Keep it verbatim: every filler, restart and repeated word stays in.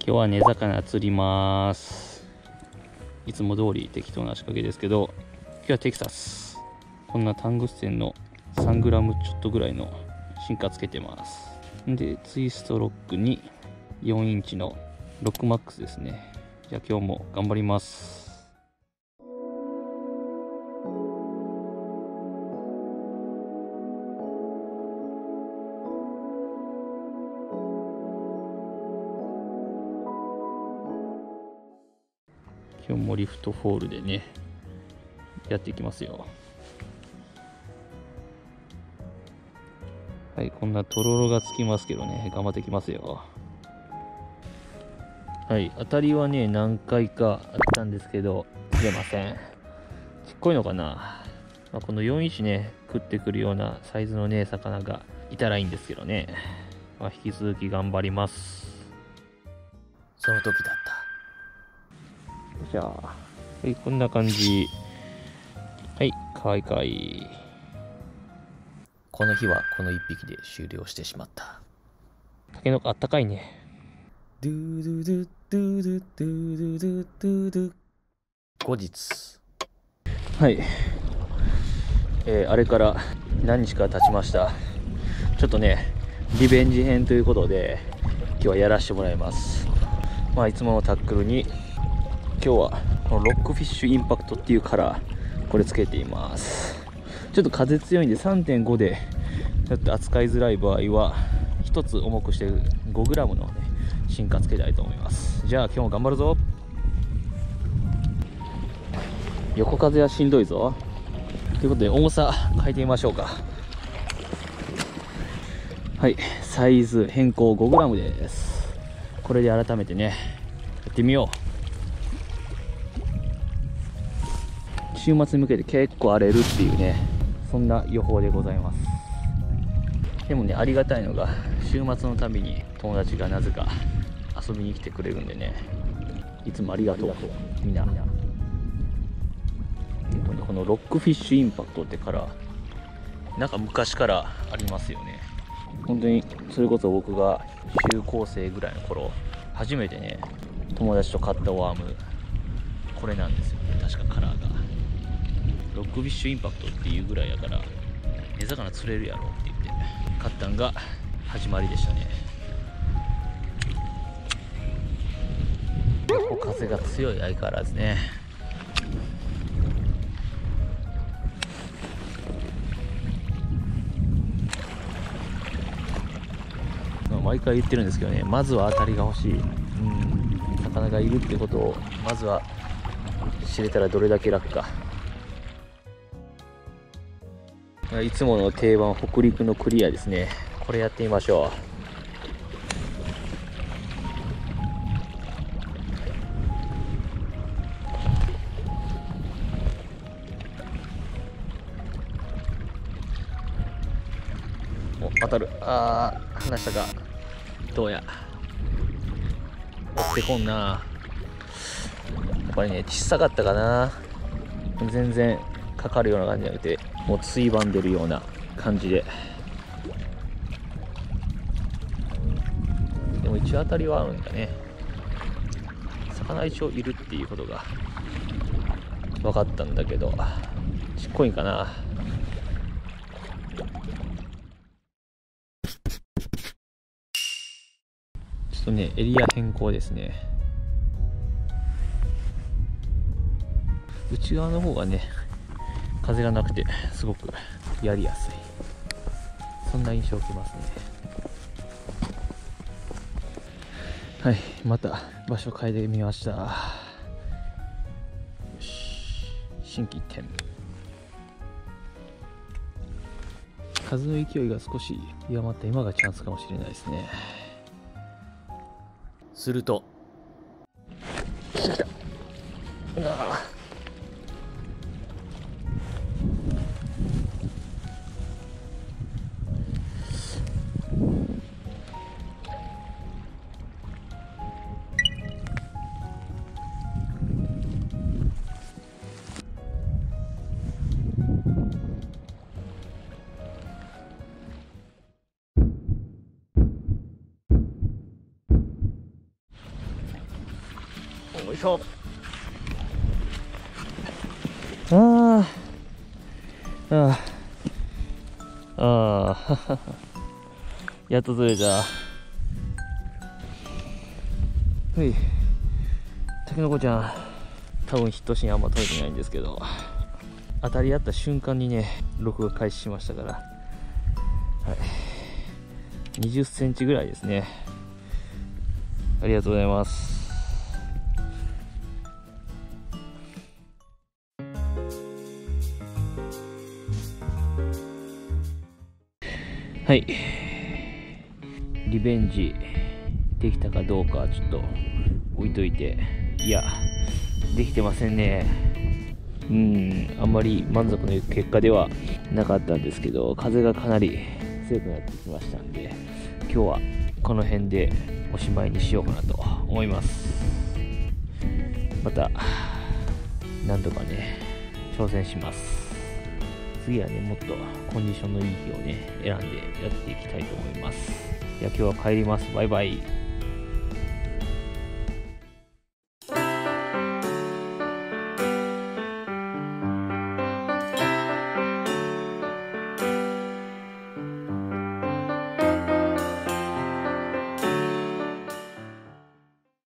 今日は根魚釣ります。いつも通り適当な仕掛けですけど、今日はテキサス、こんなタングステンの さんグラム ちょっとぐらいの進化つけてます。でツイストロックによんインチのロックマックスですね。じゃあ今日も頑張ります。今日もリフトフォールでねやっていきますよ。はい、こんなとろろがつきますけどね、頑張っていきますよ。はい、当たりはね何回かあったんですけど釣れません。ちっこいのかな、まあ、このよんインチね食ってくるようなサイズのね魚がいたらいいんですけどね、まあ、引き続き頑張ります。 その時だった。 じゃあ、はい、こんな感じ。はい、かわいいかわいい。 この日はこのいっぴきで終了してしまった。 タケノコあったかいね。 ドゥドゥドゥドゥドゥドゥドゥドゥドゥ。後日。 はい、えー、あれから何日か経ちました。ちょっとねリベンジ編ということで今日はやらせてもらいます。まあいつものタックルに今日はこのロックフィッシュインパクトっていうカラー、これつけています。ちょっと風強いんで さんてんご でちょっと扱いづらい場合はひとつ重くして ごグラム のね進化つけたいと思います。じゃあ今日も頑張るぞ。横風はしんどいぞということで重さ変えてみましょうか。はい、サイズ変更 ごグラム です。これで改めてねやってみよう。週末に向けて結構荒れるっていうね、そんな予報でございます。でもねありがたいのが週末のたびに友達がなぜか遊びに来てくれるんでね、いつもありがとうみんな。このロックフィッシュインパクトってカラーなんか昔からありますよね。本当にそれこそ僕が中高生ぐらいの頃初めてね友達と買ったワームこれなんですよね。確かカラーがロックフィッシュインパクトっていうぐらいやから根魚釣れるやろって言って買ったんが始まりでしたね。風が強い相変わらずね。毎回言ってるんですけどね、まずは当たりが欲しい、うん、魚がいるってことをまずは知れたらどれだけ楽か。いつもの定番北陸のクリアですね。これやってみましょう。お当たる。あー離したか。どうや追ってこんな。やっぱりね小さかったかな。全然かかるような感じじゃなくてもうついばんでるような感じで。でも一応当たりはあるんだね。魚一応いるっていうことが分かったんだけどちっこいんかな。ちょっとねエリア変更ですね。内側の方がね風がなくてすごくやりやすい、そんな印象を受けますね。はい、また場所変えてみました。よし、心機一転。風の勢いが少し弱まった今がチャンスかもしれないですね。 すると来た来た。うわいしょ。ああああああやっと釣れた。ほい、タケノコちゃん多分ヒットシーンあんま撮れてないんですけど、当たり合った瞬間にね録画開始しましたから、はい、にじゅっセンチぐらいですね。ありがとうございます。はい、リベンジできたかどうかちょっと置いといて、いやできてませんね。うん、あんまり満足のいく結果ではなかったんですけど、風がかなり強くなってきましたんで、今日はこの辺でおしまいにしようかなと思います。また何度かね挑戦します。次はねもっとコンディションのいい日をね選んでやっていきたいと思います。じゃあ今日は帰ります。バイバイ。